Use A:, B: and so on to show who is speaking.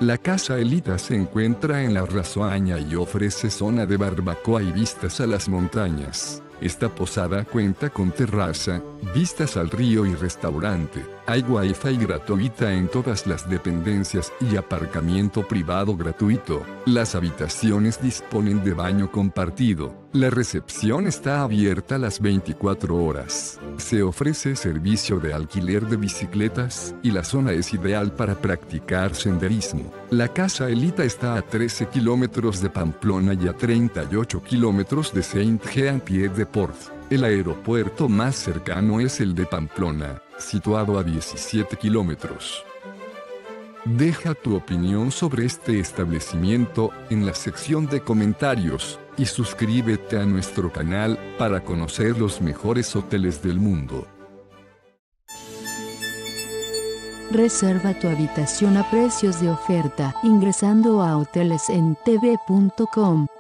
A: La Casa Elita se encuentra en la Rasoaña y ofrece zona de barbacoa y vistas a las montañas. Esta posada cuenta con terraza, vistas al río y restaurante. Hay wifi gratuita en todas las dependencias y aparcamiento privado gratuito. Las habitaciones disponen de baño compartido. La recepción está abierta las 24 horas. Se ofrece servicio de alquiler de bicicletas y la zona es ideal para practicar senderismo. La Casa Elita está a 13 kilómetros de Pamplona y a 38 kilómetros de Saint-Jean-Pied-de-Port. El aeropuerto más cercano es el de Pamplona, situado a 17 kilómetros. Deja tu opinión sobre este establecimiento en la sección de comentarios y suscríbete a nuestro canal para conocer los mejores hoteles del mundo.
B: Reserva tu habitación a precios de oferta ingresando a hotelesentv.com.